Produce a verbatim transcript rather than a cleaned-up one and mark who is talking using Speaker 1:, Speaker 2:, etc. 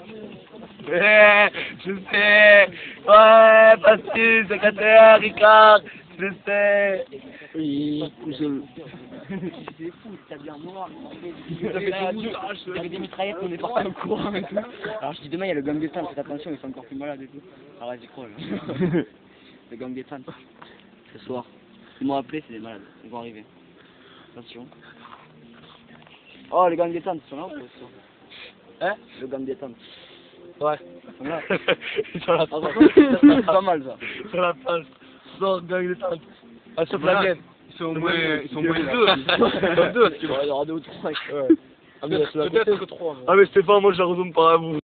Speaker 1: Ouais, je sais. Ouais, facile, secrétaire, Ricard. Je sais.
Speaker 2: Oui, je...
Speaker 3: C'est fou, t'as bien mort. Il y avait des mitraillettes, on est parti au courant et tout. Alors je dis demain il y a le gang des tantes, faites attention, ils sont encore plus malades et tout. Alors j'y crois. Le gang des tantes. Ce soir. Ils m'ont appelé, c'est des malades. Ils vont arriver. Attention. Oh, le gang des tantes, ils sont là ou pas ce soir?
Speaker 1: Hein?
Speaker 3: Le gang des tantes.
Speaker 1: Ouais.
Speaker 3: Ils sont là.
Speaker 1: Sur la
Speaker 3: Ah,
Speaker 1: plage.
Speaker 3: par contre, c'est pas mal ça.
Speaker 1: Sur la plage. Sors, gang des tantes. Ah, sauf la mienne.
Speaker 2: Ils sont au moins, ils sont au moins deux. Ils sont deux, tu vois.
Speaker 3: Il y aura deux ou trois.
Speaker 1: Ouais. Ah, mais
Speaker 2: Peut-être que trois.
Speaker 1: Ah, mais Stéphane, moi je la rezoome par à vous.